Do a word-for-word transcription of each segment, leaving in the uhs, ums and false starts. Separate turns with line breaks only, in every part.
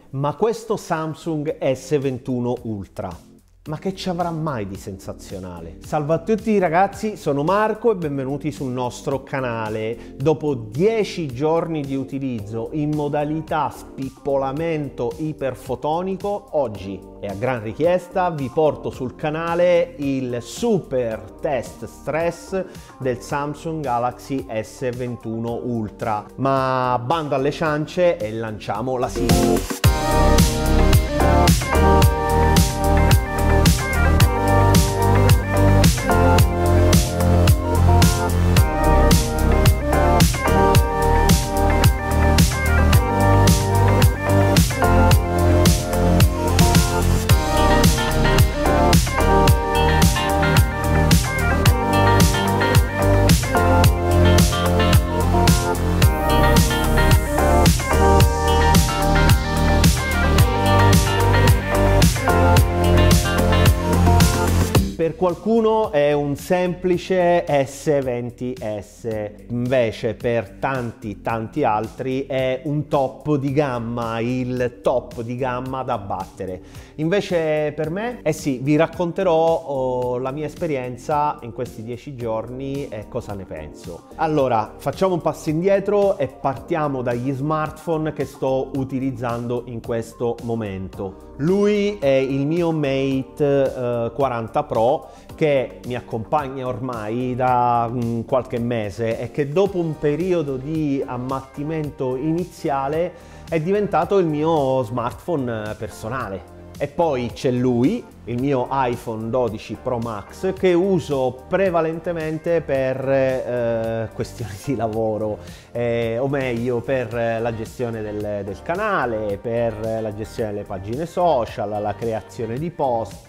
Ma questo Samsung S ventuno Ultra, ma che ci avrà mai di sensazionale? Salve a tutti ragazzi, sono Marco e benvenuti sul nostro canale. Dopo dieci giorni di utilizzo in modalità spippolamento iperfotonico, oggi e a gran richiesta vi porto sul canale il super test stress del Samsung Galaxy S ventuno Ultra. Ma bando alle ciance e lanciamo la sigla. Per qualcuno è un semplice S venti S, invece per tanti tanti altri è un top di gamma, il top di gamma da battere. Invece per me, eh sì, vi racconterò oh, la mia esperienza in questi dieci giorni e cosa ne penso. Allora, facciamo un passo indietro e partiamo dagli smartphone che sto utilizzando in questo momento. Lui è il mio Mate eh, quaranta Pro, che mi accompagna ormai da um, qualche mese e che dopo un periodo di ammattimento iniziale è diventato il mio smartphone personale. E poi c'è lui, il mio iPhone dodici Pro Max, che uso prevalentemente per eh, questioni di lavoro, eh, o meglio per la gestione del, del canale, per la gestione delle pagine social, la creazione di post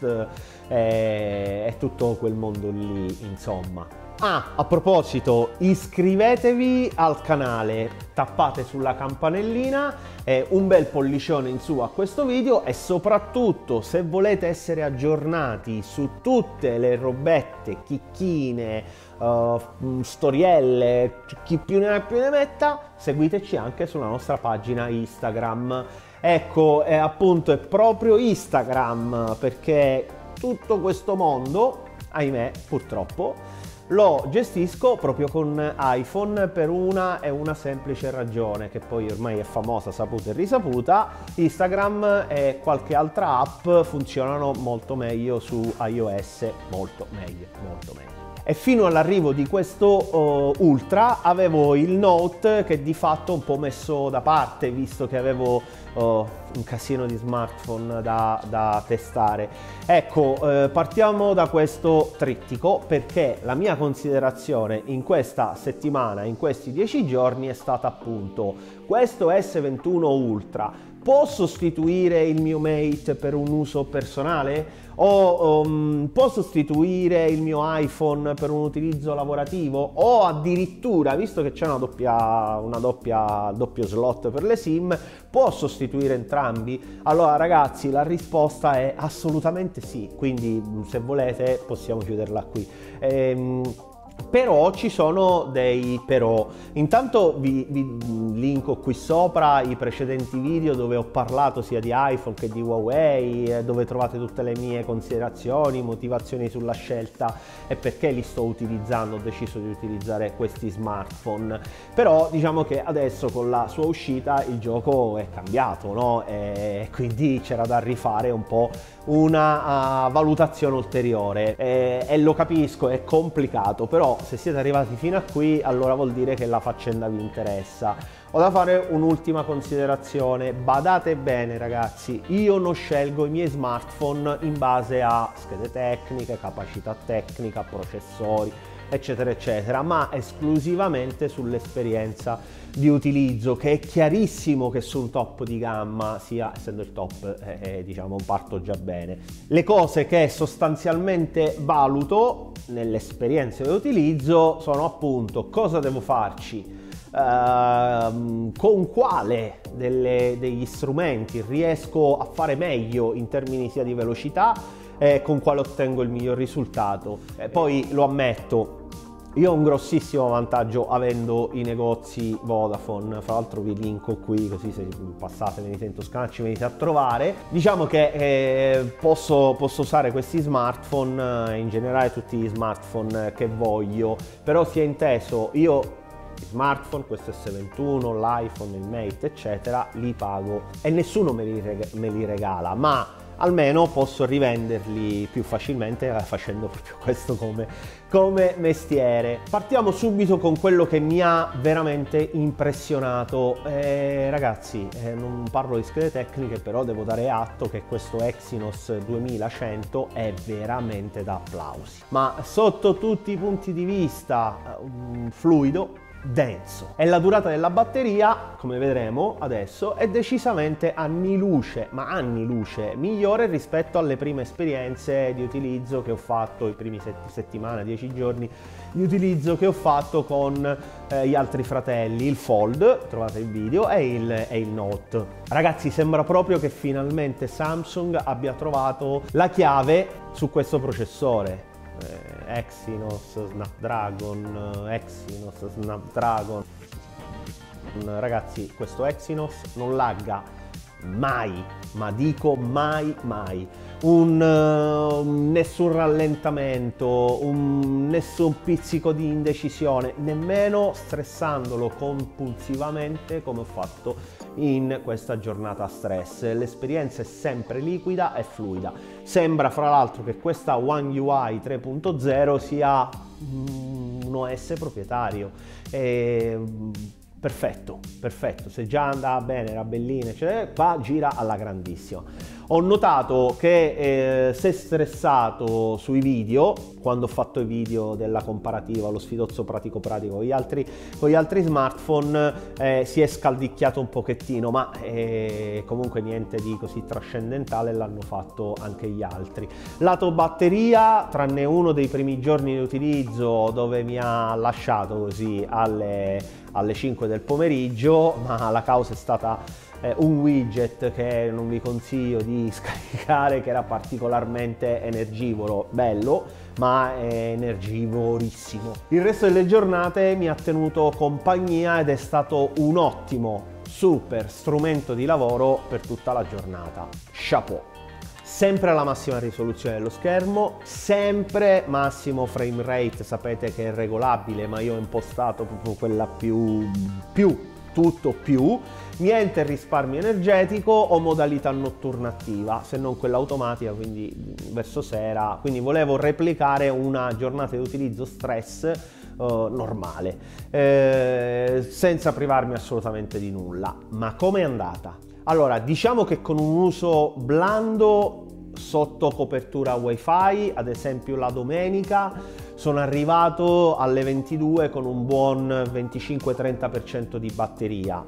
eh, e tutto quel mondo lì, insomma. Ah, a proposito, iscrivetevi al canale, tappate sulla campanellina, eh, un bel pollicione in su a questo video e soprattutto se volete essere aggiornati su tutte le robette, chicchine, uh, storielle, chi più ne ha più ne metta, seguiteci anche sulla nostra pagina Instagram. Ecco, è appunto è proprio Instagram, perché tutto questo mondo, ahimè, purtroppo, lo gestisco proprio con iPhone per una e una semplice ragione, che poi ormai è famosa, saputa e risaputa: Instagram e qualche altra app funzionano molto meglio su iOS, molto meglio, molto meglio. E fino all'arrivo di questo uh, Ultra avevo il Note, che di fatto ho un po' messo da parte, visto che avevo uh, un casino di smartphone da, da testare. Ecco, eh, partiamo da questo trittico, perché la mia considerazione in questa settimana, in questi dieci giorni, è stata appunto: questo S ventuno Ultra può sostituire il mio Mate per un uso personale? O um, può sostituire il mio iPhone per un utilizzo lavorativo? O addirittura, visto che c'è una doppia, una doppia doppio slot per le SIM, può sostituire entrambi? Allora ragazzi, la risposta è assolutamente sì, quindi se volete possiamo chiuderla qui. Ehm, Però ci sono dei però. Intanto vi, vi linko qui sopra i precedenti video dove ho parlato sia di iPhone che di Huawei, dove trovate tutte le mie considerazioni, motivazioni sulla scelta e perché li sto utilizzando, ho deciso di utilizzare questi smartphone. Però diciamo che adesso con la sua uscita il gioco è cambiato, no? E quindi c'era da rifare un po' una uh, valutazione ulteriore e, e lo capisco, è complicato, però se siete arrivati fino a qui allora vuol dire che la faccenda vi interessa. Ho da fare un'ultima considerazione: badate bene ragazzi, io non scelgo i miei smartphone in base a schede tecniche, capacità tecnica, processori, eccetera eccetera, ma esclusivamente sull'esperienza di utilizzo, che è chiarissimo che su un top di gamma, sia essendo il top, eh, eh, diciamo parto già bene. Le cose che sostanzialmente valuto nell'esperienza di utilizzo sono appunto cosa devo farci, Uh, con quale delle, degli strumenti riesco a fare meglio in termini sia di velocità e con quale ottengo il miglior risultato. E poi lo ammetto, Io ho un grossissimo vantaggio avendo i negozi Vodafone, fra l'altro vi linko qui così se passate, venite in Toscana ci venite a trovare. Diciamo che eh, posso, posso usare questi smartphone, eh, in generale tutti gli smartphone che voglio, però si è inteso, io smartphone, questo S ventuno, l'iPhone, il Mate eccetera, li pago e nessuno me li, reg- me li regala, ma almeno posso rivenderli più facilmente facendo proprio questo come, come mestiere. Partiamo subito con quello che mi ha veramente impressionato. Eh, ragazzi, eh, non parlo di schede tecniche, però devo dare atto che questo Exynos duemilacento è veramente da applausi. Ma sotto tutti i punti di vista, um, fluido, denso, e la durata della batteria, come vedremo adesso, è decisamente anni luce, ma anni luce migliore rispetto alle prime esperienze di utilizzo che ho fatto, i primi set- settimane, dieci giorni di utilizzo che ho fatto con eh, gli altri fratelli, il Fold, trovate il video, e il, e il Note. Ragazzi, sembra proprio che finalmente Samsung abbia trovato la chiave su questo processore. Eh, Exynos Snapdragon, eh, Exynos Snapdragon. Ragazzi, questo Exynos non lagga mai, ma dico mai mai. Un, uh, nessun rallentamento, un, nessun pizzico di indecisione, nemmeno stressandolo compulsivamente come ho fatto in questa giornata stress. L'esperienza è sempre liquida e fluida. Sembra fra l'altro che questa One U I tre punto zero sia un O S proprietario. E, perfetto, perfetto, se già andava bene, era bellina, cioè, qua gira alla grandissima. Ho notato che eh, se stressato sui video, quando ho fatto i video della comparativa, lo sfidozzo pratico pratico con gli altri, con gli altri smartphone, eh, si è scaldicchiato un pochettino, ma eh, comunque niente di così trascendentale, l'hanno fatto anche gli altri. Lato batteria, tranne uno dei primi giorni di utilizzo dove mi ha lasciato così alle, alle cinque del pomeriggio, ma la causa è stata Eh, un widget che non vi consiglio di scaricare, che era particolarmente energivoro, bello ma è energivorissimo. Il resto delle giornate mi ha tenuto compagnia ed è stato un ottimo super strumento di lavoro per tutta la giornata. Chapeau. Sempre alla massima risoluzione dello schermo, sempre massimo frame rate, sapete che è regolabile ma io ho impostato proprio quella più più tutto più, niente risparmio energetico o modalità notturna attiva, se non quella automatica, quindi verso sera, quindi volevo replicare una giornata di utilizzo stress uh, normale, eh, senza privarmi assolutamente di nulla. Ma com'è andata? Allora, diciamo che con un uso blando sotto copertura wifi, ad esempio la domenica, sono arrivato alle ventidue con un buon venticinque trenta per cento di batteria,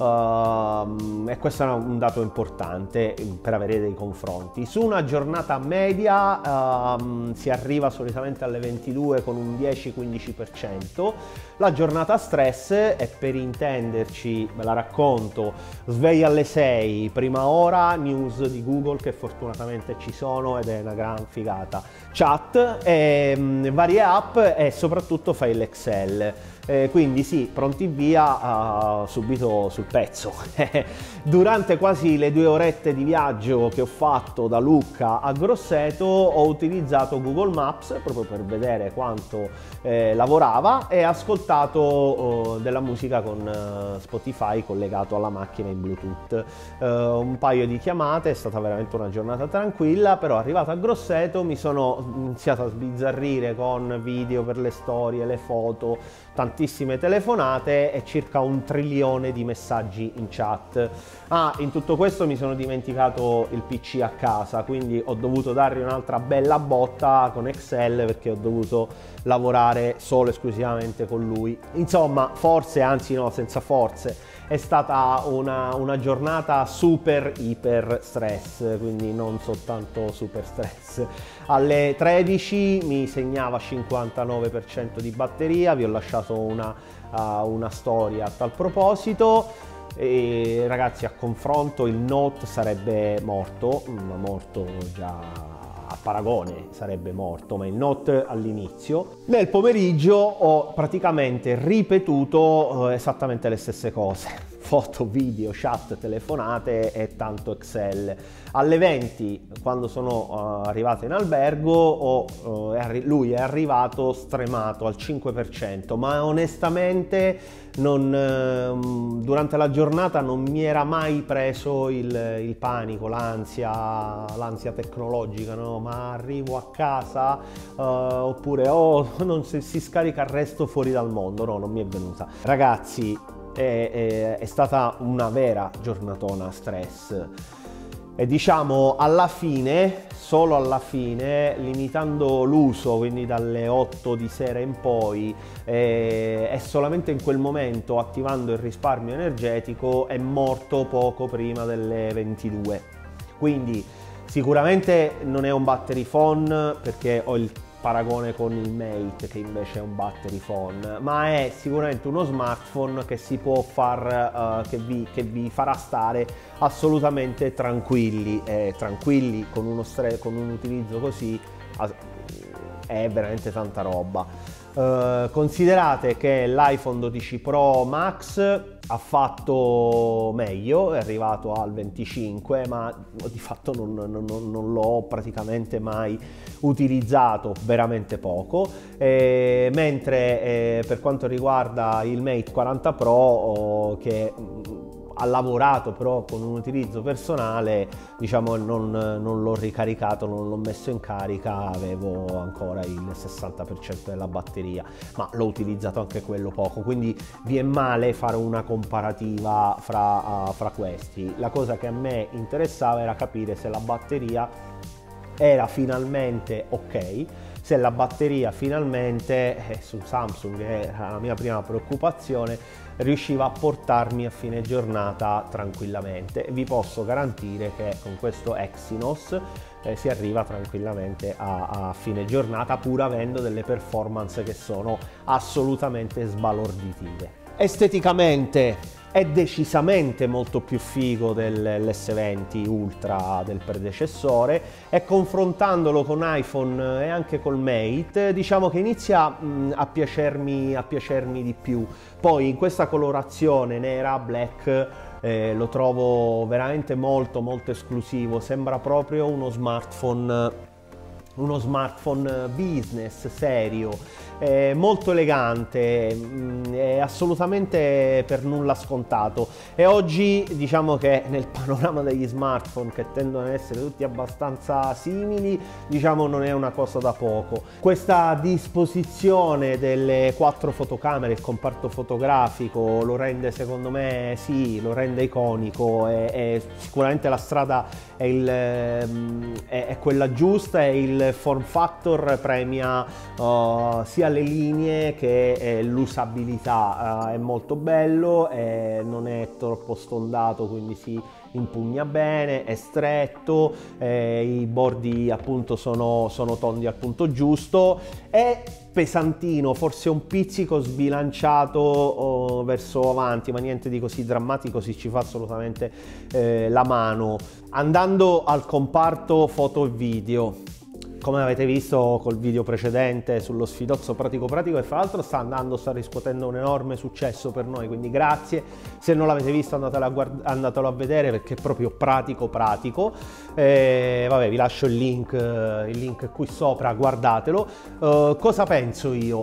uh, e questo è un dato importante per avere dei confronti. Su una giornata media uh, si arriva solitamente alle ventidue con un dieci quindici per cento. La giornata stress è, per intenderci, ve la racconto: sveglia alle sei, prima ora, news di Google che fortunatamente ci sono ed è una gran figata, chat, e, mh, varie app e soprattutto file Excel. Eh, quindi sì, pronti via, uh, subito sul pezzo. Durante quasi le due orette di viaggio che ho fatto da Lucca a Grosseto ho utilizzato Google Maps proprio per vedere quanto eh, lavorava e ascoltato uh, della musica con uh, Spotify collegato alla macchina in Bluetooth. Uh, un paio di chiamate, è stata veramente una giornata tranquilla, però arrivato a Grosseto mi sono iniziato a sbizzarrire con video per le storie, le foto, tantissime telefonate e circa un trilione di messaggi in chat. Ah, in tutto questo mi sono dimenticato il P C a casa, quindi ho dovuto dargli un'altra bella botta con Excel perché ho dovuto lavorare solo esclusivamente con lui. Insomma, forse, anzi no, senza forze, è stata una, una giornata super iper stress, quindi non soltanto super stress. Alle tredici mi segnava cinquantanove per cento di batteria, vi ho lasciato una, uh, una storia a tal proposito. E ragazzi, a confronto il Note sarebbe morto, ma morto già a paragone sarebbe morto, ma il Note all'inizio. Nel pomeriggio ho praticamente ripetuto eh, esattamente le stesse cose. Foto, video, chat, telefonate e tanto Excel. Alle venti, quando sono uh, arrivato in albergo, ho, uh, è arri- lui è arrivato stremato al cinque per cento, ma onestamente non, uh, durante la giornata non mi era mai preso il, il panico, l'ansia, l'ansia tecnologica, no? Ma arrivo a casa uh, oppure oh, non si, si scarica il resto fuori dal mondo, no, non mi è venuta. Ragazzi, È, è, è stata una vera giornatona stress e diciamo alla fine, solo alla fine, limitando l'uso, quindi dalle otto di sera in poi e, e solamente in quel momento attivando il risparmio energetico, è morto poco prima delle ventidue. Quindi sicuramente non è un battery phone, perché ho il paragone con il Mate che invece è un battery phone, ma è sicuramente uno smartphone che si può far uh, che, vi, che vi farà stare assolutamente tranquilli e tranquilli con uno stre- con un utilizzo così è veramente tanta roba. Uh, considerate che l'iPhone dodici Pro Max ha fatto meglio, è arrivato al venticinque, ma di fatto non, non, non l'ho praticamente mai utilizzato, veramente poco, e, mentre eh, per quanto riguarda il Mate quaranta Pro oh, che ha lavorato però con un utilizzo personale, diciamo non, non l'ho ricaricato, non l'ho messo in carica, avevo ancora il sessanta per cento della batteria, ma l'ho utilizzato anche quello poco, quindi vi è male fare una comparativa fra, uh, fra questi. La cosa che a me interessava era capire se la batteria era finalmente ok, se la batteria finalmente, eh, su Samsung era la mia prima preoccupazione, riusciva a portarmi a fine giornata tranquillamente. Vi posso garantire che con questo Exynos eh, si arriva tranquillamente a, a fine giornata, pur avendo delle performance che sono assolutamente sbalorditive. Esteticamente è decisamente molto più figo dell'S venti Ultra del predecessore, e confrontandolo con iPhone e anche col Mate diciamo che inizia mh, a piacermi a piacermi di più. Poi in questa colorazione nera black eh, lo trovo veramente molto molto esclusivo, sembra proprio uno smartphone uno smartphone business serio, eh, molto elegante, mh, è assolutamente per nulla scontato, e oggi diciamo che nel panorama degli smartphone, che tendono ad essere tutti abbastanza simili, diciamo non è una cosa da poco. Questa disposizione delle quattro fotocamere, il comparto fotografico, lo rende, secondo me, sì, lo rende iconico, e, e sicuramente la strada è, il, è, è quella giusta, e il form factor premia uh, sia le linee che eh, l'usabilità. Uh, è molto bello, eh, non è troppo stondato, quindi si impugna bene, è stretto, eh, i bordi appunto sono, sono tondi al punto giusto, è pesantino, forse un pizzico sbilanciato oh, verso avanti, ma niente di così drammatico, si ci fa assolutamente eh, la mano. Andando al comparto foto e video, come avete visto col video precedente sullo sfidozzo pratico pratico, e fra l'altro sta andando, sta riscuotendo un enorme successo per noi, quindi grazie. Se non l'avete visto andatelo a, guard- andatelo a vedere, perché è proprio pratico pratico. E, vabbè, vi lascio il link, il link qui sopra, guardatelo. Uh, cosa penso io?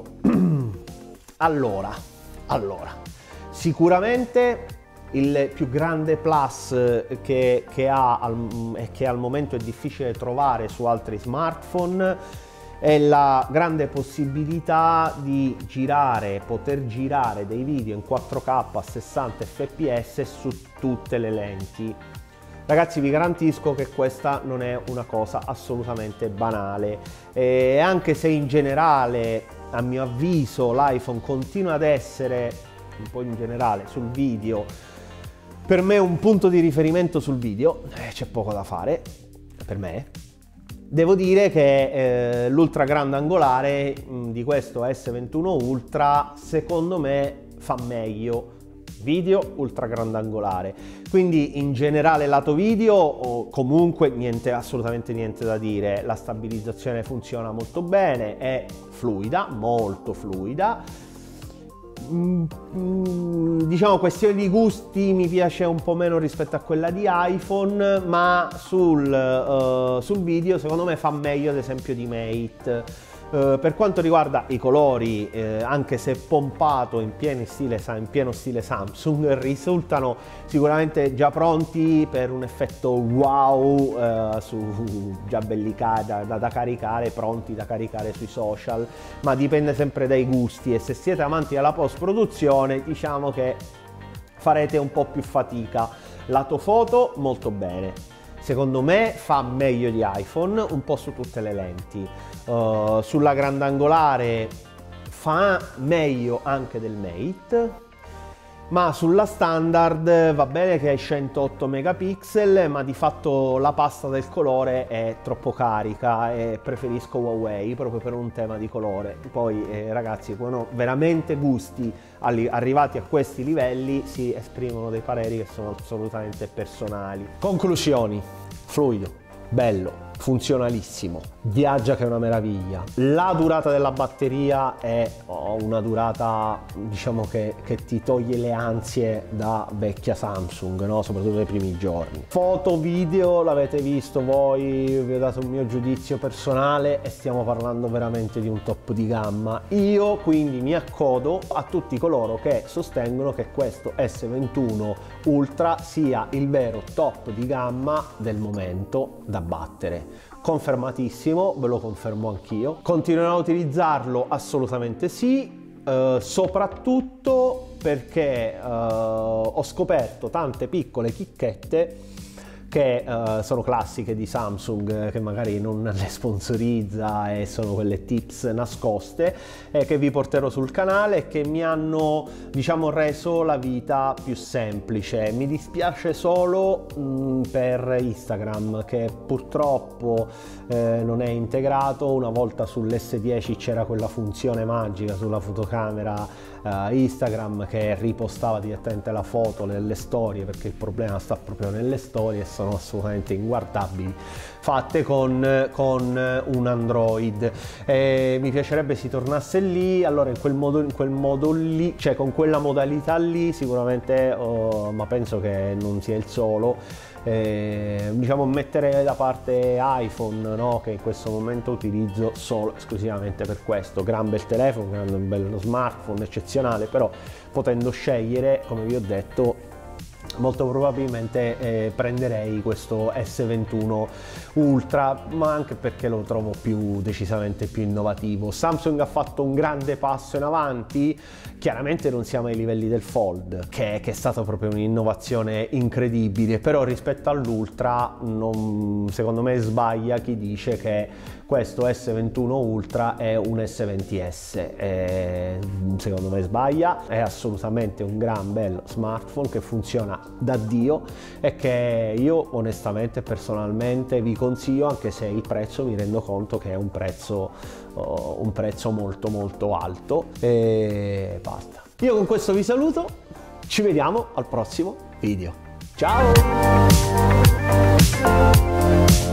allora, allora, sicuramente il più grande plus che, che ha al, e che al momento è difficile trovare su altri smartphone è la grande possibilità di girare, poter girare dei video in quattro K a sessanta F P S su tutte le lenti. Ragazzi, vi garantisco che questa non è una cosa assolutamente banale, e anche se in generale, a mio avviso, l'iPhone continua ad essere, un po' in generale, sul video, per me un punto di riferimento sul video, eh, c'è poco da fare, per me. Devo dire che eh, l'ultra grande angolare mh, di questo S ventuno Ultra, secondo me, fa meglio video ultra grandangolare, quindi in generale lato video o comunque niente, assolutamente niente da dire. La stabilizzazione funziona molto bene, è fluida, molto fluida. Mm, mm, diciamo questione di gusti, mi piace un po' meno rispetto a quella di iPhone, ma sul, uh, sul video secondo me fa meglio ad esempio di Mate. Uh, per quanto riguarda i colori, eh, anche se pompato in pieno stile, in pieno stile Samsung, risultano sicuramente già pronti per un effetto wow, uh, su, già belli da, da, da caricare, pronti da caricare sui social, ma dipende sempre dai gusti, e se siete amanti della post produzione diciamo che farete un po' più fatica. Lato foto molto bene, secondo me fa meglio di iPhone un po' su tutte le lenti. Uh, sulla grandangolare fa meglio anche del Mate, ma sulla standard va bene che è centootto megapixel, ma di fatto la pasta del colore è troppo carica e preferisco Huawei proprio per un tema di colore. Poi eh, ragazzi, quando veramente gusti arrivati a questi livelli si esprimono dei pareri che sono assolutamente personali. Conclusioni: fluido, bello, funzionalissimo, viaggia che è una meraviglia. La durata della batteria è oh, una durata diciamo che, che ti toglie le ansie da vecchia Samsung, no? Soprattutto nei primi giorni. Foto, video, l'avete visto voi, vi ho dato un mio giudizio personale e stiamo parlando veramente di un top di gamma. Io quindi mi accodo a tutti coloro che sostengono che questo S ventuno Ultra sia il vero top di gamma del momento da battere. Confermatissimo, ve lo confermo anch'io. Continuerò a utilizzarlo? Assolutamente sì, eh, soprattutto perché eh, ho scoperto tante piccole chicchette che uh, sono classiche di Samsung, che magari non le sponsorizza e sono quelle tips nascoste, eh, che vi porterò sul canale e che mi hanno diciamo reso la vita più semplice. Mi dispiace solo mh, per Instagram, che purtroppo eh, non è integrato. Una volta sull'S dieci c'era quella funzione magica sulla fotocamera Uh, Instagram che ripostava direttamente la foto nelle storie, perché il problema sta proprio nelle storie e sono assolutamente inguardabili, fatte con, con un Android. E mi piacerebbe si tornasse lì, allora in quel modo, in quel modo lì, cioè con quella modalità lì sicuramente, oh, ma penso che non sia il solo. Eh, diciamo mettere da parte iPhone, no? Che in questo momento utilizzo solo esclusivamente per questo. Gran bel telefono, gran bello smartphone eccezionale, però potendo scegliere, come vi ho detto, molto probabilmente eh, prenderei questo S ventuno Ultra, ma anche perché lo trovo più decisamente più innovativo. Samsung ha fatto un grande passo in avanti, chiaramente non siamo ai livelli del Fold, che, che è stata proprio un'innovazione incredibile, però rispetto all'Ultra non, secondo me sbaglia chi dice che questo S ventuno Ultra è un S venti S. Eh, secondo me sbaglia, è assolutamente un gran bello smartphone che funziona da Dio e che io onestamente personalmente vi consiglio, anche se il prezzo mi rendo conto che è un prezzo, uh, un prezzo molto molto alto. E basta. Io con questo vi saluto, ci vediamo al prossimo video. Ciao!